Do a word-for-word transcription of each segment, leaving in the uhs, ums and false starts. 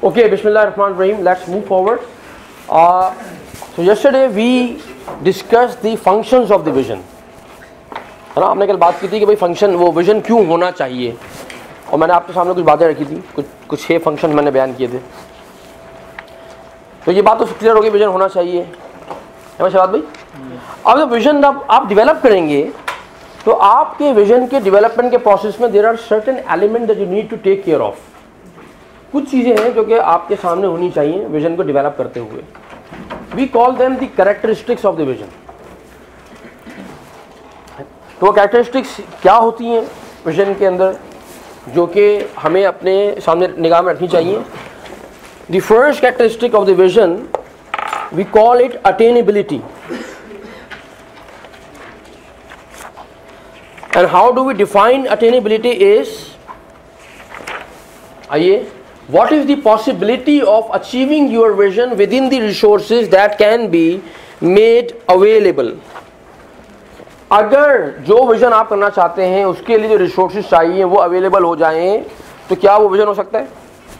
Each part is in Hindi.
Okay, Bismillahirrahmanirrahim. Let's move forward. Uh, so yesterday we discussed the functions of the vision. है ना, हमने कल बात की थी कि भाई फंक्शन वो विजन क्यों होना चाहिए, और मैंने आपके सामने कुछ बातें रखी थी, कुछ कुछ छः फंक्शन मैंने बयान किए थे. तो ये बात तो क्लियर होगी, विजन होना चाहिए है ना शबाद भाई. अब जब विजन आप, आप डिवेलप करेंगे तो आपके विजन के डेवलपमेंट के प्रोसेस में there are certain element that you need to take care of. कुछ चीज़ें हैं जो कि आपके सामने होनी चाहिए विजन को डेवलप करते हुए. We call them the characteristics of the vision. तो वो कैरेक्टरिस्टिक्स क्या होती हैं विजन के अंदर जो कि हमें अपने सामने निगाह में रखनी चाहिए. The first characteristic of the vision we call it attainability. And how do we define attainability is, आइए, what is the possibility of achieving your vision within the resources that can be made available. अगर जो विजन आप करना चाहते हैं उसके लिए जो रिसोर्सेज चाहिए वो अवेलेबल हो जाएं तो क्या वो विजन हो सकता है?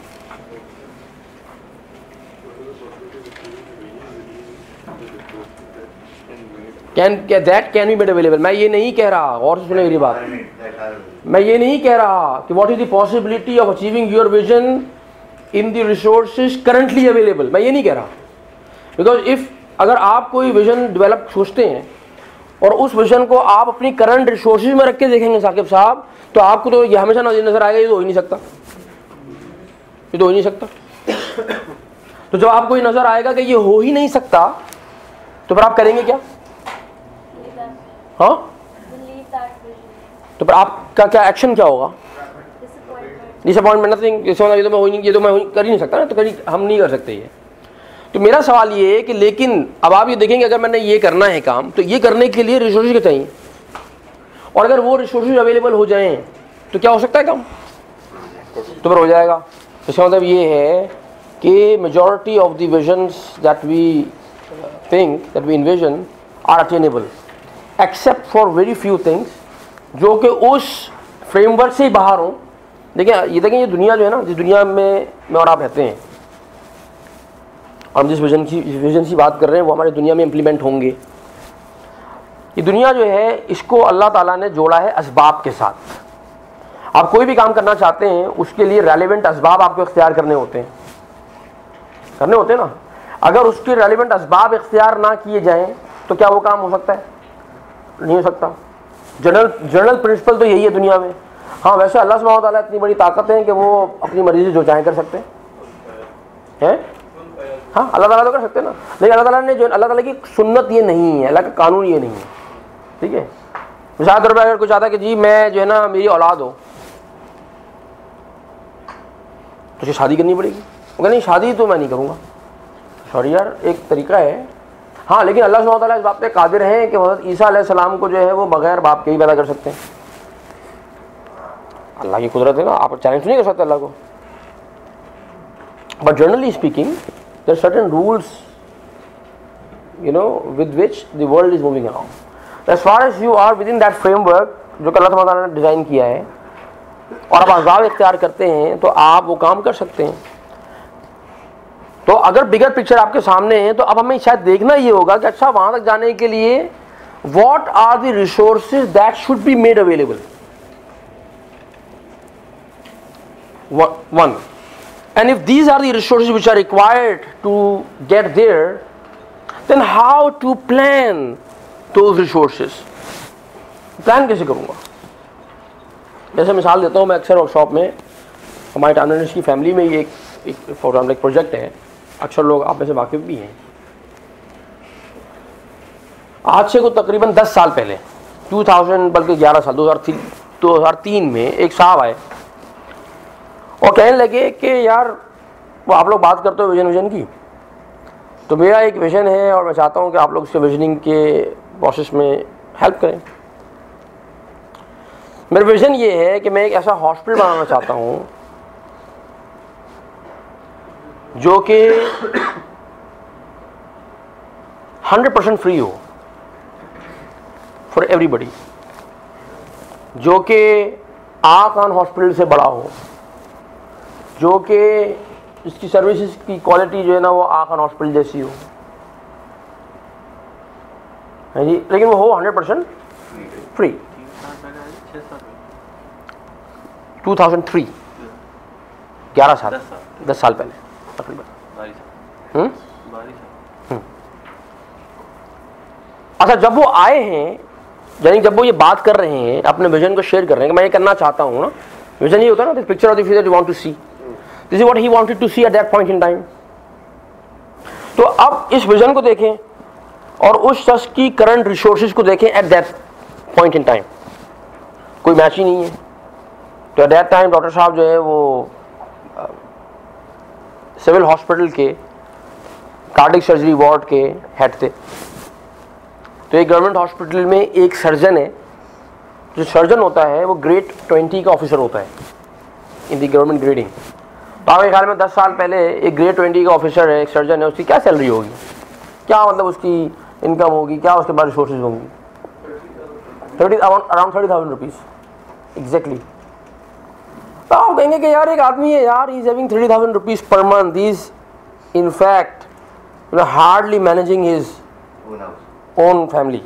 Can that can be made available. मैं ये नहीं कह रहा, और सुने मेरी बात, मैं ये नहीं कह रहा कि what is the possibility of achieving your vision in the resources currently available. मैं ये नहीं कह रहा, बिकॉज इफ अगर आप कोई विजन डेवलप सोचते हैं और उस विजन को आप अपनी करंट रिसोर्सेज में रख के देखेंगे साकिब साहब, तो आपको तो ये हमेशा नजर आएगा ये तो हो ही नहीं सकता, ये तो हो ही नहीं सकता. तो जब आपको ये नजर आएगा कि ये हो ही नहीं सकता तो फिर आप करेंगे क्या? हाँ, तो फिर आपका क्या एक्शन क्या होगा? Disappointment, nothing. ये तो मैं हो नहीं, ये तो मैं कर ही नहीं सकता ना, तो कहीं हम नहीं कर सकते ये. तो मेरा सवाल ये है कि लेकिन अब आप ये देखेंगे अगर मैंने ये करना है काम तो ये करने के लिए रिसोर्सेज क्या चाहिए, और अगर वो रिसोर्सेज अवेलेबल हो जाएं तो क्या हो सकता है काम? तो फिर हो जाएगा. इसका मतलब ये है कि majority of the visions that we think that we envision are attainable except for very few things जो कि उस फ्रेमवर्क से ही बाहर हों. देखिए ये देखें, ये दुनिया जो है ना, जिस दुनिया में मैं और आप रहते हैं, हम जिस विजन की विजन की बात कर रहे हैं वो हमारी दुनिया में इम्प्लीमेंट होंगे. ये दुनिया जो है इसको अल्लाह ताला ने जोड़ा है असबाब के साथ. आप कोई भी काम करना चाहते हैं उसके लिए रेलेवेंट असबाब आपको इख्तियार करने होते हैं, करने होते हैं ना. अगर उसके रेलेवेंट असबाब इख्तियार ना किए जाएं तो क्या वो काम हो सकता है? नहीं हो सकता. जनरल जनरल प्रिंसिपल तो यही है दुनिया में. हाँ, वैसे अल्लाह सुब्हानहू व तआला इतनी बड़ी ताकत है कि वो अपनी मर्जी से जो चाहे कर सकते हैं. हाँ, अल्लाह ताला तो कर सकते हैं ना, लेकिन अल्लाह ताला ने जो अल्लाह ताला की सुन्नत ये नहीं है, अल्लाह का कानून ये नहीं है. ठीक है, मिसाल तौर पर अगर कोई चाहता है कि जी मैं जो है ना मेरी औलाद हो तो उसे शादी करनी पड़ेगी. वो कहते नहीं शादी तो मैं नहीं करूँगा. सॉरी यार, एक तरीका है. हाँ, लेकिन अल्लाह सुब्हानहू व तआला इस बात पे कादिर हैं कि हज़रत ईसा अलैहिस्सलाम को जो है वो बगैर बाप के ही पैदा कर सकते हैं. अल्लाह की कुदरत है ना, आप चैलेंज नहीं कर सकते अल्लाह को. But generally speaking there are certain rules you know with which the world is moving around. As far as you are within that framework जो कि अल्लाह सुब्हानहू व तआला ने डिज़ाइन किया है और आप अज़ाब इख्तियार करते हैं तो आप वो काम कर सकते हैं. तो अगर बिगर पिक्चर आपके सामने है तो अब हमें शायद देखना ये होगा कि अच्छा वहां तक जाने के लिए what are the resources that should be made available. One, and if these are the resources which are required to get there, then how to plan those resources. Plan कैसे करूँगा? जैसे मिसाल देता हूँ, मैं अक्सर वर्कशॉप में हमारे टाइमलाइनर्स की फैमिली में ये एक फॉर एग्जाम्पल एक प्रोजेक्ट है, अक्सर लोग आप में से वाकिफ भी हैं. आज से को तकरीबन दस साल पहले, दो हज़ार बल्कि ग्यारह साल, दो हज़ार तीन में एक साहब आए और कहने लगे कि यार वो आप लोग बात करते हो विजन विजन की, तो मेरा एक विजन है और मैं चाहता हूँ कि आप लोग उसके विजनिंग के प्रोसेस में हेल्प करें. मेरा विजन ये है कि मैं एक ऐसा हॉस्पिटल बनाना चाहता हूँ जो कि हंड्रेड परसेंट फ्री हो फॉर एवरीबडी, जो कि आकान हॉस्पिटल से बड़ा हो, जो कि इसकी सर्विसेज की क्वालिटी जो है ना वो आखन हॉस्पिटल जैसी हो, है जी, लेकिन वो हो hundred percent free. Two thousand three, ग्यारह साल, दस साल पहले तकरीबन। हम्म अच्छा, जब वो आए हैं, यानी जब वो ये बात कर रहे हैं, अपने विजन को शेयर कर रहे हैं कि मैं ये करना चाहता हूँ ना, विजन ये होता है ना, this picture of the future you want to see, this is what he wanted to see at that point in time. तो अब इस विजन को देखें और उस शख्स की करंट रिसोर्सेज को देखें at that point in time, कोई मैच ही नहीं है। तो एट दैट टाइम डॉक्टर साहब जो है वो सिविल हॉस्पिटल के कार्डिक सर्जरी वार्ड के हेड थे। तो एक गवर्नमेंट हॉस्पिटल में एक सर्जन है, जो सर्जन होता है वो ग्रेड ट्वेंटी का ऑफिसर होता है इन दी गवर्नमेंट ग्रेडिंग। तो आपके ख्याल में दस साल पहले एक ग्रेड ट्वेंटी का ऑफिसर है, एक सर्जन है, उसकी क्या सैलरी होगी, क्या मतलब उसकी इनकम होगी, क्या उसके बाद रिसोर्सेज होंगी? Thirty around thirty thousand rupees exactly. तो आप कहेंगे कि यार एक आदमी है यार, he is having thirty thousand rupees per month, he is in fact you know hardly managing his own family,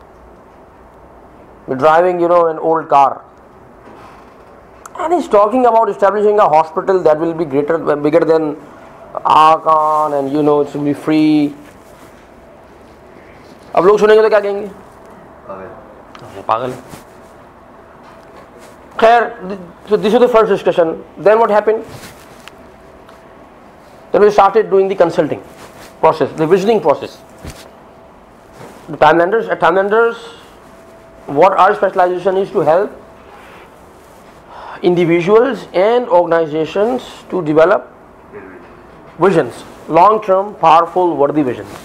driving you know an old car, and he's talking about establishing a hospital that will be greater bigger than Arkan and you know it will be free. अब लोग सुनेंगे तो क्या कहेंगे? पागल है। खैर, so this was the first discussion. Then what happened? Then we started doing the consulting process, the visioning process. The Timelenders, at Timelenders, what our specialization is to help individuals and organizations to develop visions, long-term, powerful, worthy visions.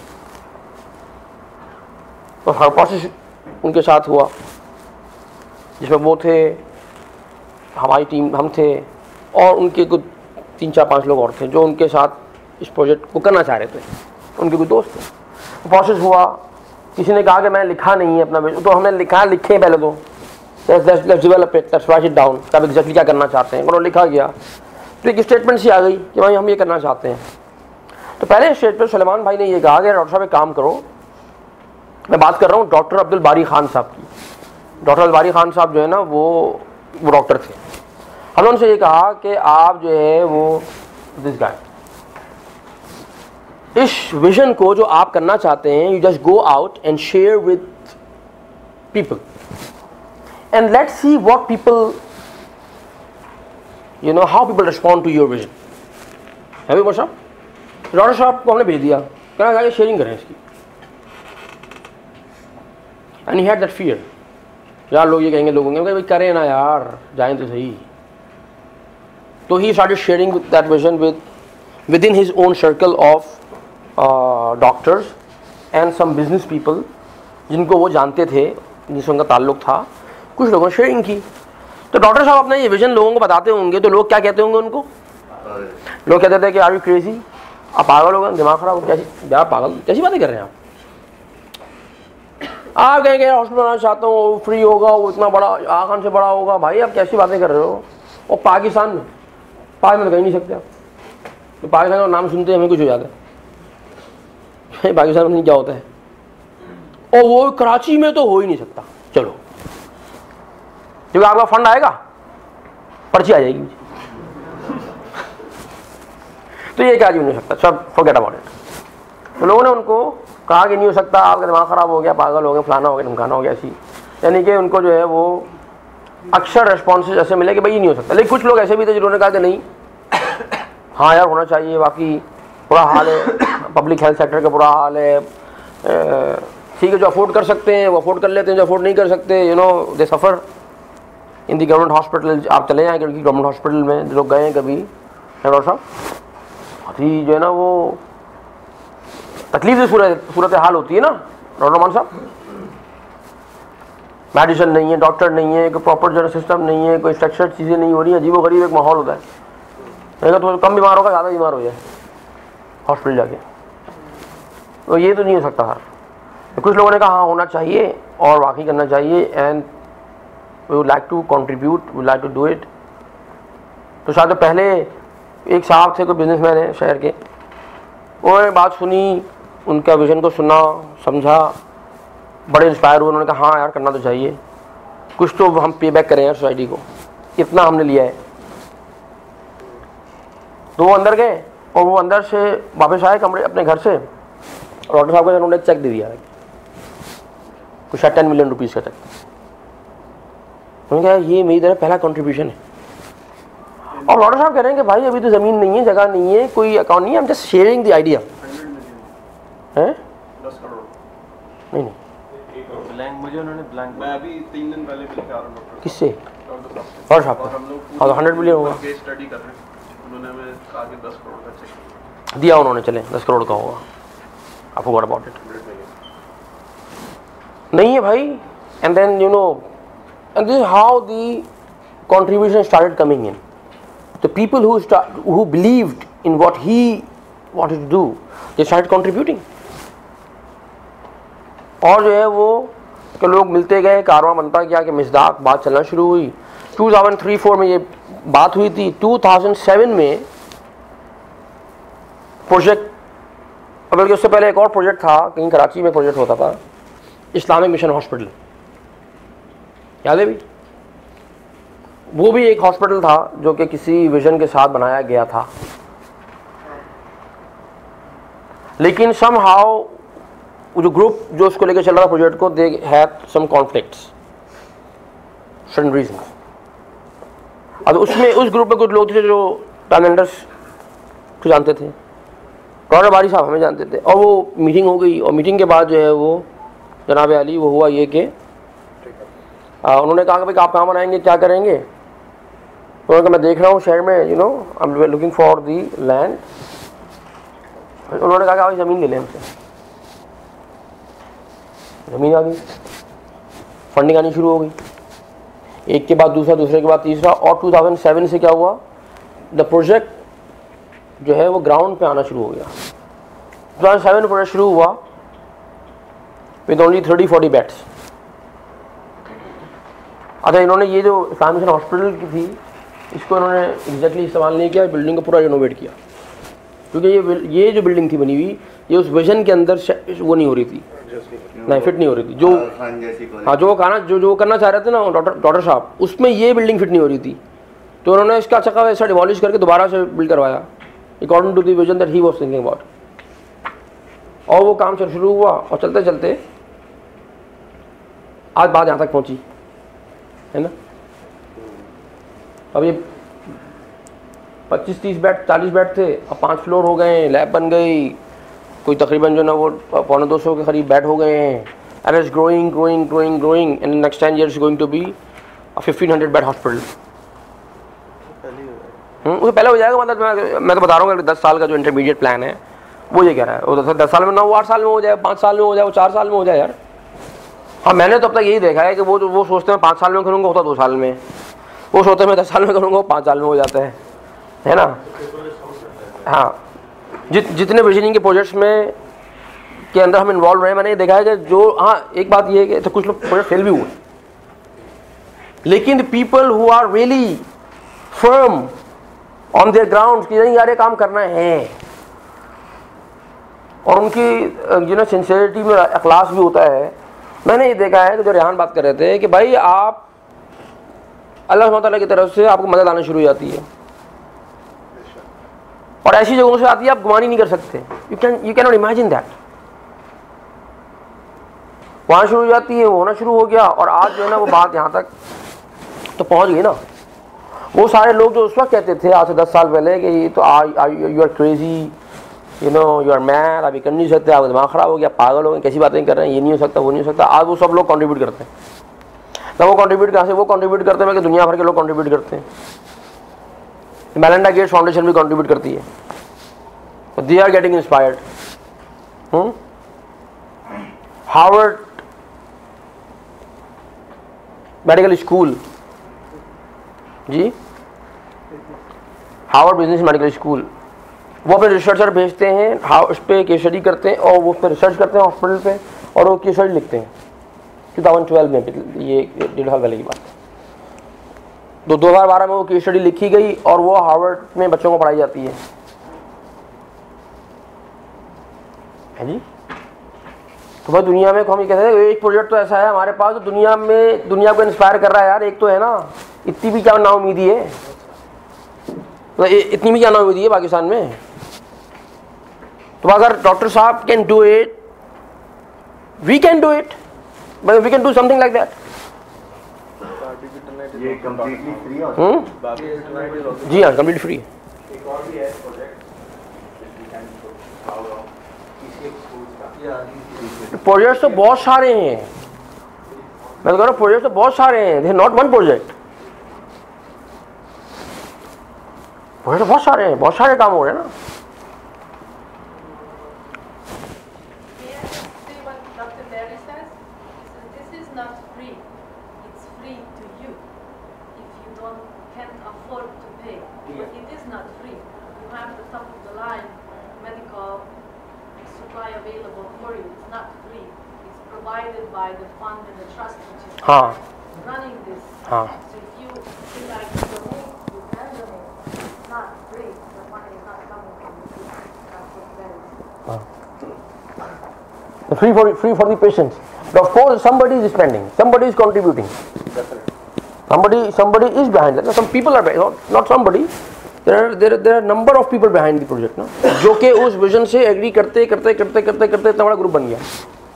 तो हर प्रोसेस उनके साथ हुआ, जिसमें वो थे, हमारी टीम, हम थे, और उनके कुछ तीन चार पांच लोग और थे जो उनके साथ इस प्रोजेक्ट को करना चाह रहे थे, उनके कुछ दोस्त थे। प्रोसेस हुआ, किसी ने कहा कि मैं लिखा नहीं है अपना विजन, तो हमने लिखा, लिखे पहले तो let's develop it, let's write it down, तब एग्जैक्टली क्या करना चाहते हैं, उन्होंने लिखा गया। तो एक स्टेटमेंट सी आ गई कि भाई हम ये करना चाहते हैं। तो पहले स्टेज पर सलेमान भाई ने ये कहा कि डॉक्टर साहब एक काम करो, मैं बात कर रहा हूँ डॉक्टर अब्दुल बारी खान साहब की। डॉक्टर अब्दुल बारी खान साहब जो है ना वो वो डॉक्टर थे। हमने उनसे ये कहा कि आप जो है वो दिस गाय, इस विजन को जो आप करना चाहते हैं, you just go out and share with people and let's see what people you know how people respond to your vision. है भी साहब, डॉक्टर साहब को हमने भेज दिया, कहना जाके शेयरिंग करें इसकी। And he had that fear, यार लोग ये कहेंगे, लोग होंगे भाई करें ना यार, जाएं तो सही। तो he started sharing with that vision with with in his own circle of doctors and some business people जिनको वो जानते थे, जिनसे उनका ताल्लुक था। कुछ लोगों ने शेयरिंग की। तो डॉक्टर साहब अपना ये विजन लोगों को बताते होंगे, तो लोग क्या कहते होंगे उनको? लोग कहते थे कि आर यू क्रेजी, आप पागल हो गए, दिमाग खराब हो, कैसी यार पागल कैसी बातें कर रहे हैं आप? आप कहेंगे हॉस्पिटल बनाना चाहता हूँ, वो फ्री होगा, वो इतना बड़ा आखान से बड़ा होगा। भाई आप कैसी बातें कर रहे हो? और पाकिस्तान में, पाकिस्तान में तो कह नहीं सकते आप। तो पाकिस्तान का नाम सुनते हमें कुछ हो जाता है, पाकिस्तान में नहीं क्या होता है, और वो कराची में तो हो ही नहीं सकता। चलो, क्योंकि आपका फंड आएगा, पर्ची आ जाएगी, तो ये क्या नहीं हो सकता, सब फॉरगेट अबाउट इट। तो लोगों ने उनको कहा कि नहीं हो सकता, आपका दिमाग खराब हो गया, पागल हो गया, फलाना हो गया, ढमकाना हो गया, ऐसी। यानी कि उनको जो है वो अक्सर रिस्पॉन्सेज ऐसे मिले कि भाई ये नहीं हो सकता। लेकिन कुछ लोग ऐसे भी थे जिन्होंने कहा कि नहीं, हाँ यार होना चाहिए, बाकी बुरा हाल है, पब्लिक हेल्थ सेक्टर का बुरा हाल है, ठीक है, जो अफोर्ड कर सकते हैं वो अफोर्ड कर लेते हैं, जो अफोर्ड नहीं कर सकते you know they suffer in the government hospital. आप चले जाएँ, क्योंकि गवर्नमेंट हॉस्पिटल में जो लोग गए हैं कभी, डॉक्टर साहब, अभी जो है ना वो तकलीफ से सूरत सूरत हाल होती है ना डॉक्टर मान साहब। मेडिसिन नहीं है, डॉक्टर नहीं है, कोई प्रॉपर जो सिस्टम नहीं है, कोई स्ट्रक्चर्ड चीज़ें नहीं हो रही हैं, अजीबो गरीब एक माहौल होता है। नहीं तो कम बीमार होगा, ज़्यादा बीमार हो जाए हॉस्पिटल जाके, तो ये तो नहीं हो सकता था। तो कुछ लोगों ने कहा हाँ होना चाहिए और वाकई करना चाहिए, and we would like to contribute, we like to do it. तो शायद पहले एक साहब थे, कोई बिजनेसमैन है शहर के, उन्होंने बात सुनी, उनका विज़न को सुना, समझा, बड़े इंस्पायर हुए। उन्होंने कहा हाँ यार करना तो चाहिए, कुछ तो हम पे बैक करें यार सोसाइटी को, इतना हमने लिया है। तो वो अंदर गए और वो अंदर से वापस आए कमरे अपने घर से, और डॉक्टर साहब को उन्होंने चेक दे दिया कुछ टेन मिलियन रुपीज़ का चेक। उन्होंने कहा ये मेरी तरफ पहला कंट्रीब्यूशन है। और डॉक्टर साहब कह रहे हैं कि भाई अभी तो ज़मीन नहीं है, जगह नहीं है, कोई अकाउंट नहीं है, हम जस्ट शेयरिंग द आइडिया है। नहीं नहीं ब्लैंक मुझे उन्होंने ब्लैंक मैं अभी तीन दिन पहले मिलकर आ रहा हूँ। किससे? डॉक्टर साहब को। हाँ तो हंड्रेड मिलियन होगा। केस स्टडी कर रहे हैं, उन्होंने हमें कहा कि दस करोड़ का चेक दिया उन्होंने, चले दस करोड़ का होगा, आपको व्हाट अबाउट इट? नहीं है भाई। And then you know and this how the contribution started coming in. The people who start, who believed in what he wanted to do, they started contributing. और जो है वो कि लोग मिलते गए, कारवां बनता गया कि मिज़दाक बात चलना शुरू हुई। टू थाउज़ेंड थ्री फोर में ये बात हुई थी। टू थाउज़ेंड सेवन में प्रोजेक्ट, बल्कि उससे पहले एक और प्रोजेक्ट था, कहीं कराची में प्रोजेक्ट होता था, इस्लामिक मिशन हॉस्पिटल, याद है भी? वो भी एक हॉस्पिटल था जो कि किसी विजन के साथ बनाया गया था, लेकिन समहाउ वो जो ग्रुप जो उसको लेकर चल रहा था प्रोजेक्ट को, they had some conflicts, certain reasons. अब उसमें उस ग्रुप में कुछ लोग थे जो टर्नेंडर्स को जानते थे, डॉक्टर बारी साहब हमें जानते थे, और वो मीटिंग हो गई। और मीटिंग के बाद जो है वो जनाब अली वो हुआ ये कि उन्होंने कहा कि भाई आप कहाँ बनाएंगे, क्या करेंगे? उन्होंने कहा मैं देख रहा हूँ शहर में, you know I am looking for the land. उन्होंने कहा कि भाई ज़मीन ले लें हमसे। ज़मीन आ गई, फंडिंग आनी शुरू हो गई, एक के बाद दूसरा, दूसरे के बाद तीसरा। और टू थाउज़ेंड सेवन से क्या हुआ, द प्रोजेक्ट जो है वो ग्राउंड पे आना शुरू हो गया। टू थाउज़ेंड सेवन में प्रोजेक्ट शुरू हुआ with only thirty forty beds. अच्छा, इन्होंने ये जो इस्लामिक मिशन हॉस्पिटल की थी, इसको इन्होंने एग्जैक्टली इस्तेमाल नहीं किया, बिल्डिंग को पूरा रिनोवेट किया, क्योंकि ये ये जो बिल्डिंग थी बनी हुई, ये उस विजन के अंदर वो नहीं हो रही थी, नहीं फिट नहीं हो रही थी। जो हाँ जो खाना जो जो करना चाह रहे थे ना डॉक्टर डॉक्टर साहब, उसमें ये बिल्डिंग फिट नहीं हो रही थी। तो उन्होंने इसका चक्का ऐसा डिमोलिश करके दोबारा से बिल्ड करवाया according to the vision that he was thinking about. और वो काम चल शुरू हुआ, और चलते चलते आज बात यहाँ तक पहुँची है ना। अब ये पच्चीस तीस बेड चालीस बेड थे, अब पाँच फ्लोर हो गए, लैब बन गई, कोई तकरीबन जो ना वो पौने दो सौ के करीब बेड हो गए हैं। And it's growing growing growing growing and next ten years going to be a fifteen hundred bed hospital. वो पहले हो जाएगा, मतलब मैं, मैं तो बता रहा हूँ कि दस साल का जो इंटरमीडिएट प्लान है वो ये कह रहा है। वो दस, दस साल में ना वो आठ साल में हो जाए, पाँच साल में हो जाए, वो चार साल में हो जाए यार। हाँ मैंने तो अब तक यही देखा है कि वो वो सोचते हैं पाँच साल में करूँगा, होता दो साल में, वो सोचते हैं मैं दस साल में करूँगा, पाँच साल में हो जाता है, है ना। हाँ जित जितने विजनिंग के प्रोजेक्ट्स में के अंदर हम इन्वॉल्व रहे, मैंने ये देखा है कि जो, हाँ एक बात ये है कि तो कुछ लोग प्रोजेक्ट फेल भी हुए, लेकिन the people who are really firm on their ground कि नहीं यार ये काम करना है, और उनकी यू नो सिंसियरिटी में अखलास भी होता है। मैंने ये देखा है कि जो रेहान बात कर रहे थे कि भाई आप अल्लाह सुब्हानहू तआला की तरफ से आपको मदद आना शुरू हो जाती है, और ऐसी जगहों से आती है आप गुमान ही नहीं कर सकते। You can you can not imagine that. वहाँ शुरू हो जाती है, वो होना शुरू हो गया, और आज जो है ना वो बात यहाँ तक तो पहुँच गई ना। वो सारे लोग जो उस वक्त कहते थे आज से दस साल पहले कि ये तो you are crazy, you know you are mad, आप ये कर नहीं सकते, आपका दिमाग ख़राब हो गया, पागल हो गए, कैसी बातें कर रहे हैं, ये नहीं हो सकता, वो नहीं हो सकता, आज वो सब लोग कंट्रीब्यूट करते हैं ना। वो कंट्रीब्यूट कहाँ से? वो कंट्रीब्यूट करते हैं कि दुनिया भर के लोग कंट्रीब्यूट करते हैं। मेलिंडा गेट्स फाउंडेशन भी कंट्रीब्यूट करती है, they are getting inspired. Harvard medical school, जी हार्वर्ड बिजनेस मेडिकल स्कूल, वो अपने रिसर्चर भेजते हैं, हाँ उस पर केस स्टडी करते हैं, और वो उस पर रिसर्च करते हैं हॉस्पिटल पे, और वो केस स्टडी लिखते हैं। टू थाउज़ेंड ट्वेल्व में, ये डेढ़ साल पहले की बात है। तो दो हज़ार बारह में वो केस स्टडी लिखी गई और वो हार्वर्ड में बच्चों को पढ़ाई जाती है, है जी। तो भाई दुनिया में हम ये कहते हैं एक प्रोजेक्ट तो ऐसा है हमारे पास तो दुनिया में दुनिया को इंस्पायर कर रहा है यार। एक तो है ना, इतनी भी क्या नाउम्मीदी है, तो इतनी भी क्या नाउम्मीदी है पाकिस्तान में। तो अगर डॉक्टर साहब can do it, we can do it, but we can do something like that. ये कंप्लीटली फ्री है? जी हाँ, कंप्लीट फ्री। एक और भी है प्रोजेक्ट प्रोजेक्ट तो बहुत सारे हैं, मैं तो कह रहा हूँ प्रोजेक्ट तो बहुत सारे हैं, they not one project, project बहुत सारे हैं, बहुत सारे काम हो रहे हैं ना। By the fund and the trust which is हाँ running this. हाँ So if you feel like you donate, you can donate. It's not free. The money is not coming from the people. That's what that is. free for free for the patients. But of course somebody is spending, somebody is contributing, somebody somebody is behind that. Some people are behind, not, not somebody. There are there are, there are number of people behind the project ना, जो कि उस विजन से एग्री करते करते करते करते करते इतना बड़ा ग्रुप बन गया।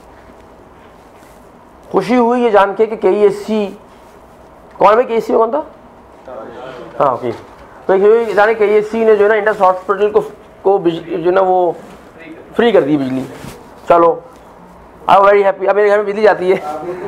खुशी हुई ये जान के कि के ई एस सी कौन है, के ई एस सी में कौन था? हाँ ओके। तो ये जाने के ई एस सी ने जो है ना इंडस हॉस्पिटल को को जो ना वो फ्री कर दी बिजली। चलो आई एम वेरी हैप्पी। अब मेरे घर में बिजली जाती है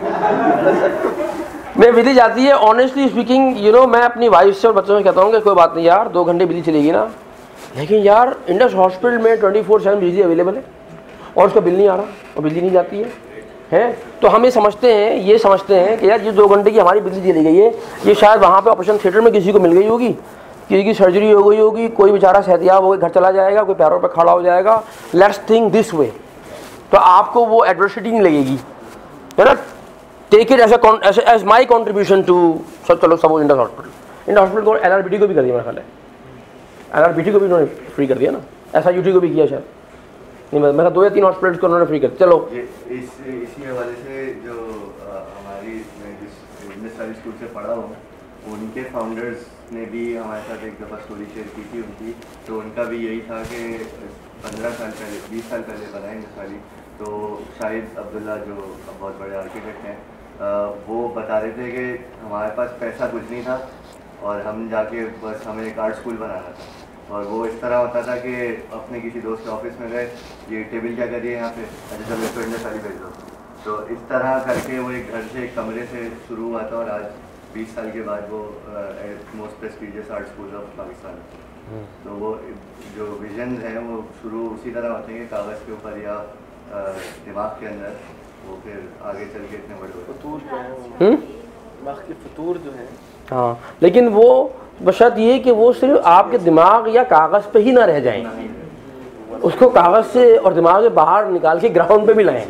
मेरी बिजली जाती है ऑनेस्टली स्पीकिंग, यू नो मैं अपनी वाइफ से और बच्चों से कहता हूँ कि कोई बात नहीं यार, दो घंटे बिजली चलेगी ना, लेकिन यार इंडस हॉस्पिटल में ट्वेंटी फोर सेवन बिजली अवेलेबल है और उसका बिल नहीं आ रहा और बिजली नहीं जाती है हैं। तो हम ये समझते हैं ये समझते हैं कि यार ये दो घंटे की हमारी बिजली चली गई है, ये शायद वहाँ पे ऑपरेशन थिएटर में किसी को मिल गई होगी, किसी की सर्जरी हो गई होगी, कोई बेचारा सेहतियाब हो गई घर चला जाएगा, कोई पैरों पर खड़ा हो जाएगा। लेट्स थिंक दिस वे, तो आपको वो एडवर्सिटी नहीं लगेगी, है ना। Take it as as my contribution to सब। चलो सब इंडस हॉस्पिटल इंडस हॉस्पिटल को एल आर बी टी को भी कर दिया मेरा ख्याल है, एल आर बी टी को भी उन्होंने फ्री कर दिया ना, एस आई यू टी को भी किया शायद नहीं, मैं मैं दो या तीन हॉस्पिटल्स को उन्होंने फ्री कर। चलो ये इस इसी हवाले से जो आ, हमारी मैं जिस इंडस वैली स्कूल से पढ़ा हूँ उनके फाउंडर्स ने भी हमारे साथ एक दफ़ा स्टोरी शेयर की थी उनकी। तो उनका भी यही था कि पंद्रह साल पहले बीस साल पहले बनाए इंडस वैली। तो शाहिद अब्दुल्ला जो बहुत बड़े आर्किटेक्ट हैं वो बता रहे थे कि हमारे पास पैसा कुछ नहीं था और हम जाके बस हमें एक आर्ट स्कूल बनाना था। और वो इस तरह होता था कि अपने किसी दोस्त के ऑफिस में गए, ये टेबल क्या करिए यहाँ पे, अच्छा चलो इसको इंडस वैली भेज दो। तो इस तरह करके वो एक घर से एक कमरे से शुरू हुआ था और आज बीस साल के बाद वो most prestigious art school of Pakistan. तो वो जो विजन है वो शुरू उसी तरह होते हैं कि कागज़ के ऊपर या दिमाग के अंदर, वो फिर आगे चल के इतने बड़े होते हैं। दिमाग के फतूर जो है हाँ, लेकिन वो बशर्त ये कि वो सिर्फ आपके दिमाग या कागज़ पे ही ना रह जाएं, उसको कागज़ से और दिमाग से बाहर निकाल के ग्राउंड पे भी लाएं।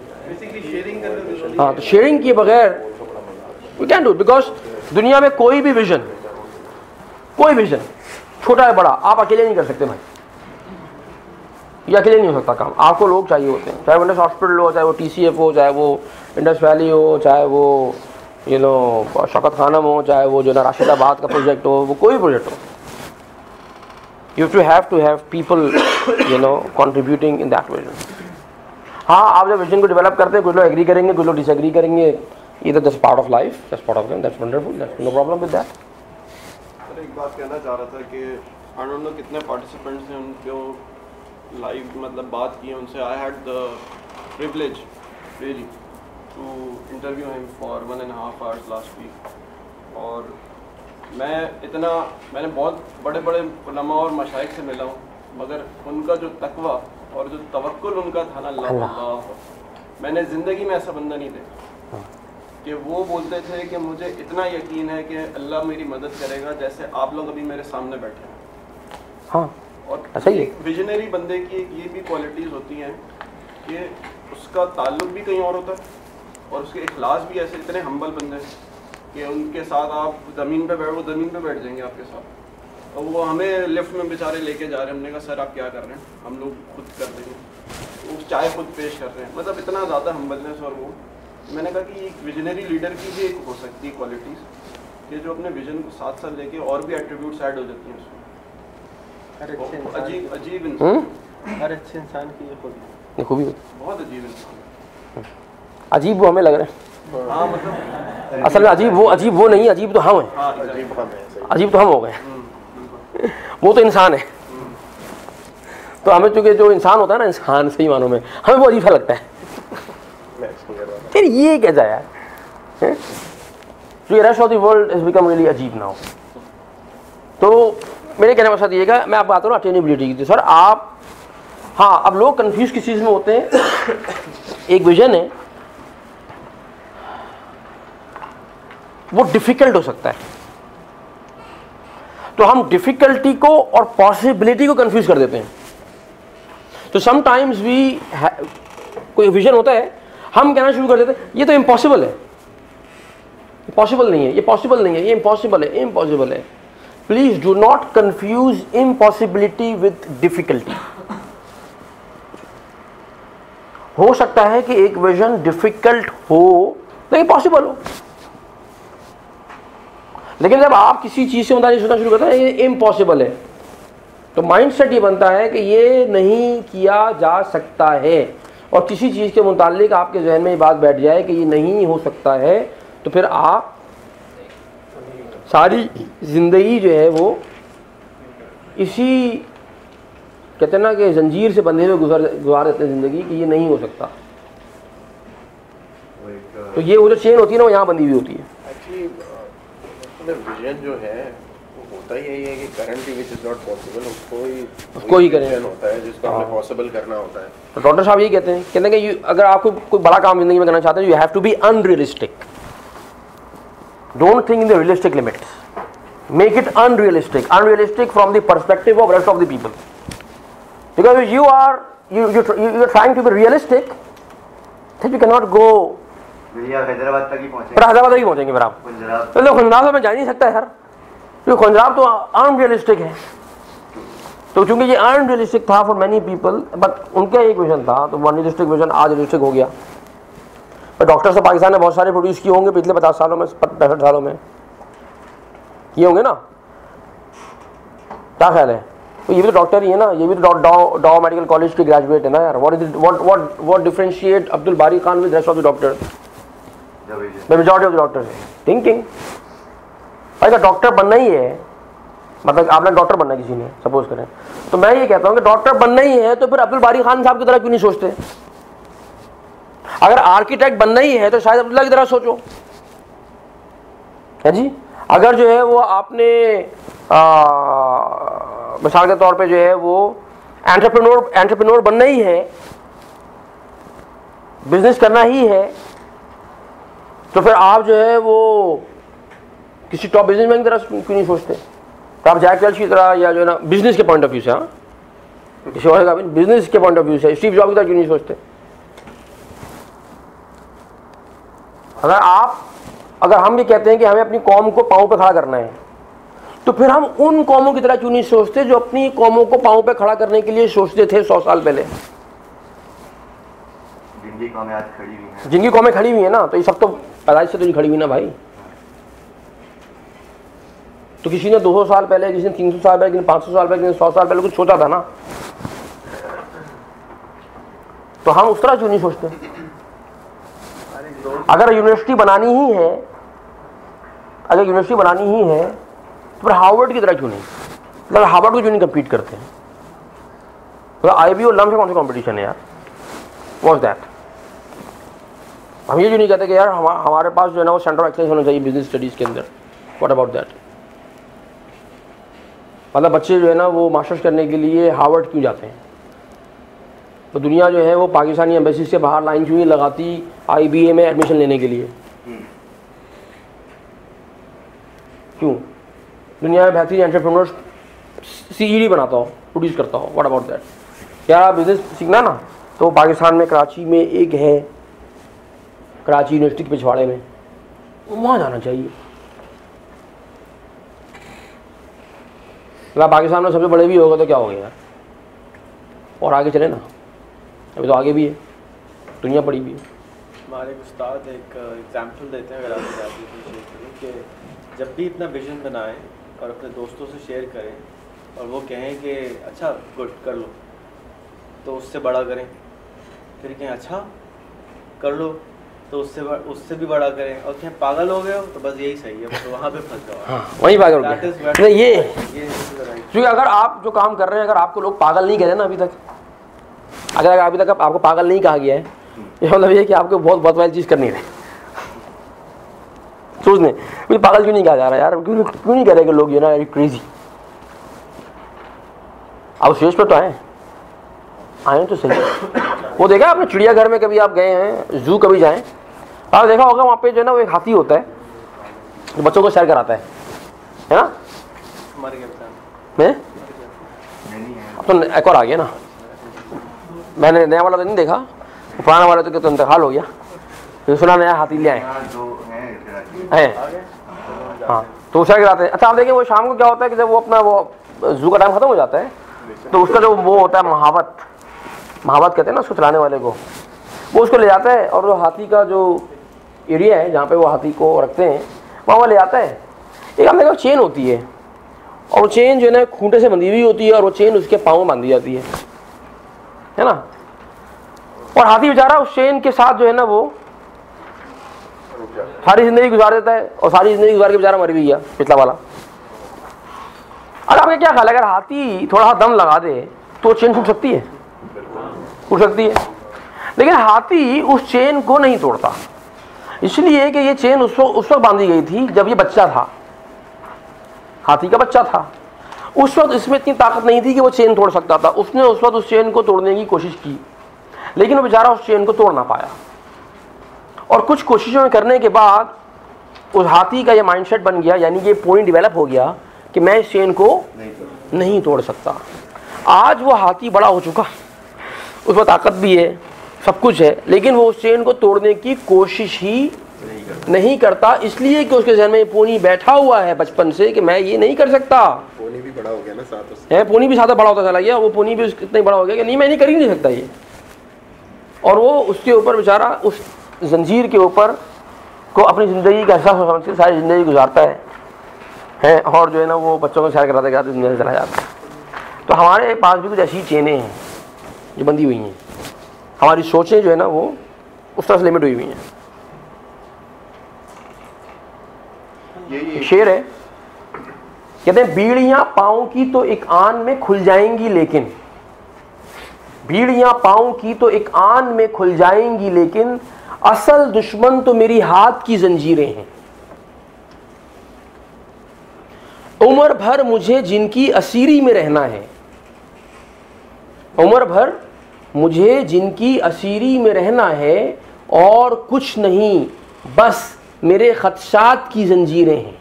हाँ, तो शेयरिंग के बगैर वी कैन डू, बिकॉज दुनिया में कोई भी विजन कोई विजन छोटा है बड़ा आप अकेले नहीं कर सकते भाई, ये अकेले नहीं हो सकता काम, आपको लोग चाहिए होते हैं। चाहे वो इंडस हॉस्पिटल हो, चाहे वो टी सी एफ हो, चाहे वो इंडस वैली हो, चाहे वो यू नो शौकत खानम हो, चाहे वो जो ना राशिदाबाद का प्रोजेक्ट हो, वो कोई प्रोजेक्ट हो, you to have to have people you know contributing in that vision. हाँ, आप जब विजन को डेवलप करते हैं कुछ लोग एग्री करेंगे, कुछ लोग डिसएग्री करेंगे, ये तो that's part of life, that's part of game, that's wonderful, that's no problem with that. Sir एक बात कहना चाह रहा था कि आई डोंट नो कितने पार्टिसिपेंट्स ने उनको लाइव मतलब बात की है उनसे। I had the privilege really to interview him for one and half hours last week. और मैं इतना मैंने बहुत बड़े बड़े उलमा और मशाइख से मिला हूँ, मगर उनका जो तकवा और जो तवक्कुल उनका था ना, अल्लाह अल्लाह, मैंने ज़िंदगी में ऐसा बंदा नहीं देखा कि वो बोलते थे कि मुझे इतना यकीन है कि अल्लाह मेरी मदद करेगा, जैसे आप लोग अभी मेरे सामने बैठे हैं। हाँ, और ऐसा ही है। एक विजनरी बंदे की ये भी क्वालिटीज़ होती हैं कि उसका ताल्लुक भी कहीं और होता है और उसके इखलास भी ऐसे, इतने हम्बल बंदे कि उनके साथ आप ज़मीन पे बैठ वो ज़मीन पे बैठ जाएंगे आपके साथ, और वो हमें लिफ्ट में बेचारे लेके जा रहे हैं। हमने कहा सर आप क्या कर रहे हैं, हम लोग खुद कर देंगे, वो चाय खुद पेश कर रहे हैं। मतलब इतना ज़्यादा हम्बलनेस। और वो मैंने कहा कि एक विजनरी लीडर की भी एक हो सकती है क्वालिटीज़ कि जो अपने विजन को साथ साथ लेके और भी एट्रीब्यूट्स ऐड हो जाती हैं उसमें। हर अच्छे इंसान अजीब अजीब इंसान, हर अच्छे इंसान की ये खूबी खूबी बहुत अजीब इंसान। अजीब वो हमें लग रहे हैं, हाँ मतलब असल में अजीब वो अजीब वो नहीं, अजीब तो हम हैं, हाँ अजीब हम है सही। अजीब तो हम हो गए, बिल्कुल। वो तो इंसान है। तो हमें चूंकि जो इंसान होता है ना, इंसान सही मानों में हमें वो अजीब सा लगता है, मैं इसको कह रहा था। फिर ये कैसा यार हैं? जो rest of the world is become really अजीब नाउ। तो मेरे कहने का मकसद ये है, मैं आप बात करूँ अटेनेबिलिटी की, तो सर आप, हाँ अब लोग कंफ्यूज किस चीज़ में होते हैं। एक विजन है वो डिफिकल्ट हो सकता है, तो हम डिफिकल्टी को और पॉसिबिलिटी को कंफ्यूज कर देते हैं। तो समटाइम्स वी कोई विजन होता है, हम कहना शुरू कर देते हैं ये तो इम्पॉसिबल है, पॉसिबल नहीं है, ये पॉसिबल नहीं है, ये इम्पॉसिबल है, इम्पॉसिबल है। Please do not confuse impossibility with difficulty. हो सकता है कि एक विजन डिफिकल्ट हो लेकिन पॉसिबल हो, लेकिन जब आप किसी चीज से मुताबिक सोचना शुरू करते हैं ये इम्पॉसिबल है, तो माइंडसेट ये बनता है कि ये नहीं किया जा सकता है। और किसी चीज के मुतालिक आपके जहन में ये बात बैठ जाए कि ये नहीं हो सकता है, तो फिर आप सारी जिंदगी जो है वो इसी कहते हैं ना कि जंजीर से बंधे हुए गुजर गुजार देते हैं जिंदगी कि ये नहीं हो सकता। तो ये वो जो चेन होती है ना वो यहाँ बंधी हुई होती है। एक्चुअली विजन जो है वो होता ही यही है कि currently which is not possible उसको ही उसको ही करें होता है जिसको हमें पॉसिबल करना होता है। तो डॉक्टर साहब यही कहते हैं, कहते हैं कि अगर आपको कोई बड़ा काम जिंदगी में करना चाहते हैं, you have to be unrealistic. Don't think in the realistic limits, make it unrealistic, unrealistic from the perspective of rest of the people, because you are you you are trying to be realistic, you can not go. Hyderabad तक ही पहुंचे, पर हैदराबाद तक ही पहुंचेंगे फिर आप, तो खुंजराब में जा नहीं सकता यार, क्योंकि खुंजराब तो अनरियलिस्टिक है। तो चूंकि ये अनरियलिस्टिक था फॉर मेनी पीपल, बट उनका एक विजन था, तो वो अनरियलिस्टिक विजन आज रियलिस्टिक हो गया। पर डॉक्टर तो पाकिस्तान ने बहुत सारे प्रोड्यूस किए होंगे पिछले पचास सालों में, पैंसठ सालों में किए होंगे ना, क्या ख्याल है? तो ये भी तो डॉक्टर ही है ना, ये भी तो डॉ मेडिकल कॉलेज के ग्रेजुएट है ना यार। What is what what what differentiate Abdul Bari Khan with rest of the doctors, the majority of the doctors? Thinking. अगर डॉक्टर बनना ही है, मतलब आपने डॉक्टर बनना है किसी ने सपोज करें, तो मैं ये कहता हूँ कि डॉक्टर बनना ही है तो फिर अब्दुल बारी खान साहब की तरह क्यों नहीं सोचते? अगर आर्किटेक्ट बनना ही है तो शायद अब्दुल्ला की तरह सोचो, है जी। अगर जो है वो आपने मिसाल के तौर पे जो है वो एंटरप्रेन्योर एंटरप्रेन्योर बनना ही है, बिजनेस करना ही है, तो फिर आप जो है वो किसी टॉप बिजनेसमैन की तरह क्यों नहीं सोचते? तो आप जैक वेल्च की तरह, या जो है ना बिजनेस के पॉइंट ऑफ व्यू से, हाँ किसी और का बिजनेस के पॉइंट ऑफ व्यू से स्टीव जॉब की तरह क्यों नहीं सोचते? अगर आप अगर हम ये कहते हैं कि हमें अपनी कौम को पांव पे खड़ा करना है, तो फिर हम उन कौमों की तरह क्यों नहीं सोचते जो अपनी कौमों को पांव पे खड़ा करने के लिए सोचते थे सौ साल पहले? जिनकी कौमें आज खड़ी हुई हैं, जिनकी कौमें खड़ी हुई है ना, तो ये सब तो पैदाइश से तो नहीं खड़ी हुई ना भाई। तो किसी ने दो सौ साल पहले, किसी ने तीन सौ साल पहले, किसी ने पाँच सौ साल पहले, किसी ने सौ साल पहले कुछ सोचा था ना, तो हम उस तरह क्यों नहीं सोचते? अगर यूनिवर्सिटी बनानी ही है अगर यूनिवर्सिटी बनानी ही है तो फिर हार्वर्ड की तरह क्यों नहीं? मतलब हार्वर्ड को क्यों नहीं कम्पीट करते हैं? तो आई बी ओ लम से कौन सा कॉम्पिटिशन है यार? What's that? हम ये क्यों नहीं कहते कि यार हम, हमारे पास जो है ना वो सेंटर ऑफ एक्सेलेंस होना चाहिए बिजनेस स्टडीज़ के अंदर? What about that? मतलब बच्चे जो है ना वो मास्टर्स करने के लिए हार्वर्ड क्यों जाते हैं? तो दुनिया जो है वो पाकिस्तानी एम्बेसी से बाहर लाइन क्यों नहीं लगाती आई बी ए में एडमिशन लेने के लिए? क्यों? दुनिया में बेहतरीन एंटरप्रेन्योर्स सी ई डी बनाता हो, प्रोड्यूस करता हो, व्हाट अबाउट दैट? क्या बिजनेस सीखना ना, तो पाकिस्तान में कराची में एक है, कराची यूनिवर्सिटी के पिछवाड़े में, वहाँ जाना चाहिए। अगर पाकिस्तान में सबसे बड़े भी होगा तो क्या हो गया यार, और आगे चले ना, अभी तो आगे भी है, दुनिया बड़ी भी है। हमारे एक उस्ताद एक एग्जाम्पल देते हैं, अगर आप जाती तो शेयर करें कि जब भी इतना विजन बनाएं और अपने दोस्तों से शेयर करें और वो कहें कि अच्छा गुड कर लो, तो उससे बड़ा करें, फिर कहें अच्छा कर लो तो उससे उससे भी बड़ा करें, और कहें पागल हो गए हो तो बस यही सही है, बस वहाँ पे फंस जाओ। हाँ, वहीं पागल हो गए। नहीं ये क्योंकि अगर आप जो काम कर रहे हैं, अगर आपको लोग पागल नहीं कह रहे ना अभी तक, अगर अभी तक आपको पागल नहीं कहा गया है, ये मतलब ये कि आपको बहुत बहुत वाली चीज़ करनी है। सोचने मुझे पागल क्यों नहीं कहा जा रहा यार, क्यों क्यों नहीं कह रहे कि लोग ये ना यार क्रेजी। अब स्टेज पर तो आए आए तो सही। वो देखा आपने चिड़ियाघर में, कभी आप गए हैं, जू कभी जाएं, आपने देखा होगा वहाँ पे जो है ना वो एक हाथी होता है जो बच्चों को सैर कराता है, है ना? मैं अब तो एक और आ गया ना, मैंने नया वाला तो नहीं देखा, पुराना वाला तो इंतकाल हो गया, फिर सुना नया हाथी ले आए हैं। हाँ तो सैर कराते हैं। अच्छा आप देखिए वो शाम को क्या होता है कि जब वो अपना वो जू का टाइम खत्म हो जाता है तो उसका जो वो होता है महावत, महावत कहते हैं ना उसको चलाने वाले को, वो उसको ले जाता है और वो हाथी का जो एरिया है जहाँ पे वो हाथी को रखते हैं वहाँ वो ले जाता है। एक हमने कहा चेन होती है और वो चेन जो है ना खूंटे से बंधी हुई होती है और वो चेन उसके पाँव में बांधी जाती है, है ना? और हाथी बेचारा उस चेन के साथ जो है ना वो सारी जिंदगी गुजार देता है और सारी जिंदगी गुजार के बेचारा मर भी गया पिछला वाला। अगर आपके क्या ख्याल है, अगर हाथी थोड़ा सा दम लगा दे तो चेन टूट सकती है? टूट सकती है, लेकिन हाथी उस चेन को नहीं तोड़ता, इसलिए कि ये चेन उस वक्त उस वक्त बांधी गई थी जब ये बच्चा था, हाथी का बच्चा था। उस वक्त इसमें इतनी ताकत नहीं थी कि वो चेन तोड़ सकता था। उसने उस वक्त उस चेन को तोड़ने की कोशिश की, लेकिन वो बेचारा उस चेन को तोड़ ना पाया। और कुछ कोशिशों करने के बाद उस हाथी का ये माइंडसेट बन गया, यानी कि पॉइंट डेवलप हो गया कि मैं इस चेन को नहीं, नहीं तोड़ सकता। आज वो हाथी बड़ा हो चुका, उसमें ताकत भी है, सब कुछ है, लेकिन वो उस चेन को तोड़ने की कोशिश ही नहीं करता, नहीं करता इसलिए कि उसके जहन में पोनी बैठा हुआ है बचपन से कि मैं ये नहीं कर सकता। पोनी भी बड़ा हो गया ना साथ उससे, है पोनी भी साथ बड़ा होता चला गया, वो पोनी भी इतना बड़ा हो गया कि नहीं मैं नहीं कर ही नहीं सकता ये। और वो उसके ऊपर बेचारा उस जंजीर के ऊपर को अपनी ज़िंदगी का एहसास समझ के सारी ज़िंदगी गुजारता है है और जो है ना वो बच्चों को सैर कराते कराते दुनिया से चला जाता है। तो हमारे पास भी कुछ ऐसी चेनें हैं जो बंधी हुई हैं, हमारी सोचें जो है ना वो उस तरह से लिमिट हुई हुई हैं। शेर है, कहते हैं बीड़ियां पाँव की तो एक आन में खुल जाएंगी, लेकिन बीड़ियां पाँव की तो एक आन में खुल जाएंगी, लेकिन असल दुश्मन तो मेरी हाथ की जंजीरें हैं। उम्र भर मुझे जिनकी असीरी में रहना है, उम्र भर मुझे जिनकी असीरी में रहना है, और कुछ नहीं बस मेरे खदशात की जंजीरें हैं।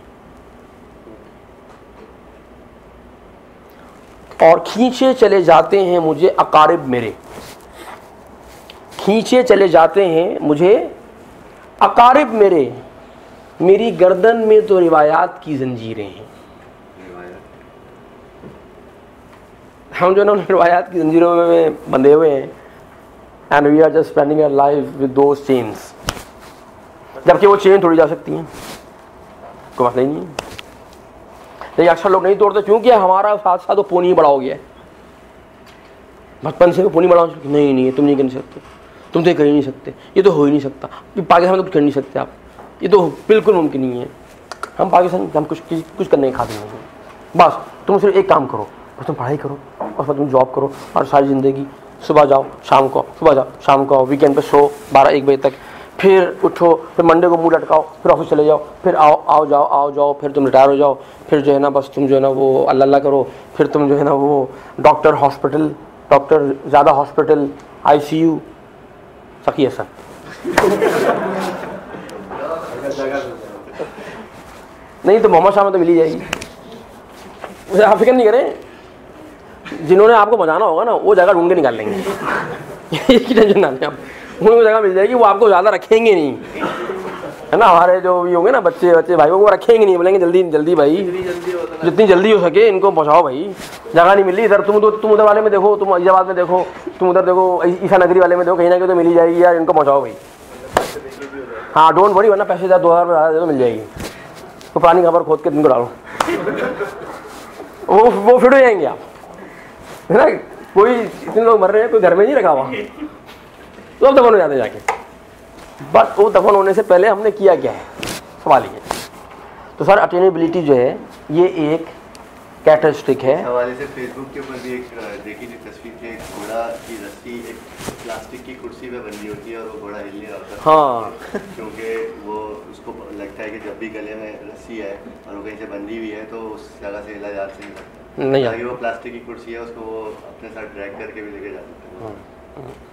और खींचे चले जाते हैं मुझे अकारिब मेरे, खींचे चले जाते हैं मुझे अकारिब मेरे, मेरी गर्दन में तो रिवायात की जंजीरें हैं। हम जो ना रिवायात की जंजीरों में बंधे हुए हैं, and we are just spending our life with those chains, जबकि वो चेन तोड़ी जा सकती हैं, कोई मसला ही नहीं है। लेकिन अक्सर लोग नहीं तोड़ते क्योंकि हमारा साथ साथ वो पोनी बड़ा हो गया है, बचपन से वो पोनी बड़ा हो गया, नहीं नहीं तुम नहीं कर सकते, तुम तो कर ही नहीं सकते, ये तो हो ही नहीं सकता, पाकिस्तान में तो कुछ कर नहीं सकते आप, ये तो बिल्कुल मुमकिन नहीं है। हम पाकिस्तान हम कुछ कुछ करने के खाते नहीं हैं, बस तुम सिर्फ एक काम करो, बस तुम पढ़ाई करो और फिर तुम जॉब करो और सारी ज़िंदगी सुबह जाओ शाम को, सुबह जाओ शाम को, वीकेंड पे सो बारह एक बजे तक, फिर उठो, फिर मंडे को मुंह लटकाओ, फिर ऑफिस चले जाओ, फिर आओ आओ जाओ आओ जाओ, फिर तुम रिटायर हो जाओ, फिर जो है ना बस तुम जो है ना वो अल्लाह अल्लाह करो, फिर तुम जो है ना वो डॉक्टर हॉस्पिटल, डॉक्टर ज़्यादा हॉस्पिटल, आईसीयू, सखी हसन। नहीं तो मोहम्मद शाह में तो मिली जाएगी। उसे आप फिक्र नहीं करें, जिन्होंने आपको बचाना होगा ना वो जगह ढूंढ के निकाल लेंगे, इसकी टेंशन ना लें आप, उनको जगह मिल जाएगी, वो आपको ज़्यादा रखेंगे नहीं। है ना। हमारे जो भी होंगे ना बच्चे बच्चे भाई वो रखेंगे नहीं, बोलेंगे जल्दी जल्दी भाई, जितनी जल्दी हो सके इनको पहुँचाओ भाई, जगह नहीं मिल रही इधर। तुम तो तुम उधर वाले में देखो, तुम अजीजाबाद में देखो, तुम उधर देखो ईसा नगरी वाले में देखो, कहीं ना कहीं तो मिल ही जाएगी यार, इनको पहुँचाओ भाई। हाँ डोंट वरी, वरना पैसे दो हज़ार ज़्यादा तो मिल जाएगी। तो पुरानी खबर खोद के तुमको डालो, वो वो फिट हो जाएंगे आप, है ना। कोई इतने लोग मर रहे हैं, कोई घर में नहीं रखा हुआ, तो अब दफन हो जाते जाके। बस वो दफन होने से पहले हमने किया क्या है, सवाल ये। तो सर अटेनेबिलिटी जो है ये एक कैरेक्टरिस्टिक है। हवाले से फेसबुक के ऊपर भी एक देखी थी तस्वीर थी, एक घोड़ा की रस्सी एक प्लास्टिक की कुर्सी पे बंधी होती है और वो घोड़ा हिल नहीं रहा होता। हाँ क्योंकि वो उसको लगता है कि जब भी गले में रस्सी है और वो कहीं से बंधी हुई है तो उस जगह से हिला जा सकता नहीं, है। वो प्लास्टिक की कुर्सी है, उसको वो अपने साथ ड्रैग करके भी लेके जा सकते हैं।